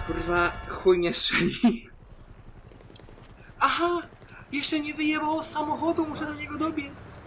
Kurwa, chuj mnie strzeli. Aha! Jeszcze nie wyjebało samochodu, muszę do niego dobiec.